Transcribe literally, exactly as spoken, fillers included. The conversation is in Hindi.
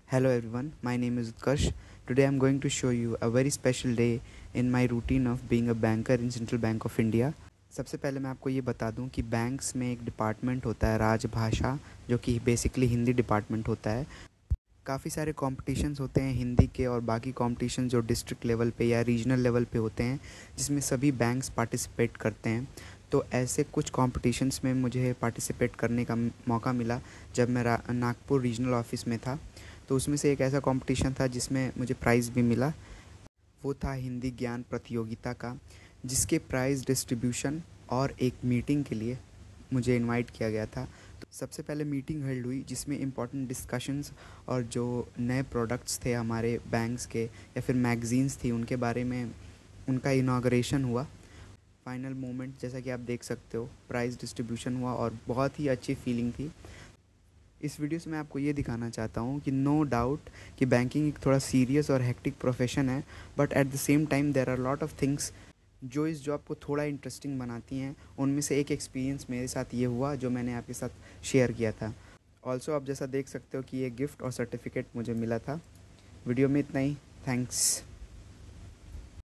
Hello everyone, my name is Utkarsh. Today I'm going to show you a very special day in my routine of being a banker in Central Bank of India. सबसे पहले मैं आपको ये बता दूं कि बैंक्स में एक डिपार्टमेंट होता है राजभाषा, जो कि बेसिकली हिंदी डिपार्टमेंट होता है। काफ़ी सारे कॉम्पिटिशन्स होते हैं हिंदी के और बाकी कॉम्पिटिशन जो डिस्ट्रिक्ट लेवल पे या रीजनल लेवल पे होते हैं, जिसमें सभी बैंक्स पार्टिसिपेट करते हैं। तो ऐसे कुछ कॉम्पिटिशन्स में मुझे पार्टिसिपेट करने का मौका मिला जब मैं नागपुर रीजनल ऑफिस में था। तो उसमें से एक ऐसा कंपटीशन था जिसमें मुझे प्राइज़ भी मिला। वो था हिंदी ज्ञान प्रतियोगिता का, जिसके प्राइज़ डिस्ट्रीब्यूशन और एक मीटिंग के लिए मुझे इनवाइट किया गया था। तो सबसे पहले मीटिंग हेल्ड हुई जिसमें इम्पॉर्टेंट डिस्कशंस और जो नए प्रोडक्ट्स थे हमारे बैंक्स के या फिर मैगज़ीन्स थी उनके बारे में उनका इनाग्रेशन हुआ। फाइनल मोमेंट जैसा कि आप देख सकते हो, प्राइज़ डिस्ट्रीब्यूशन हुआ और बहुत ही अच्छी फीलिंग थी। इस वीडियो से मैं आपको ये दिखाना चाहता हूँ कि नो डाउट कि बैंकिंग एक थोड़ा सीरियस और हेक्टिक प्रोफेशन है, but at the same time there are lot of things जो इस जॉब को थोड़ा इंटरेस्टिंग बनाती हैं। उनमें से एक एक्सपीरियंस मेरे साथ ये हुआ जो मैंने आपके साथ शेयर किया था। ऑल्सो आप जैसा देख सकते हो कि ये गिफ्ट और सर्टिफिकेट मुझे मिला था। वीडियो में इतना ही। थैंक्स।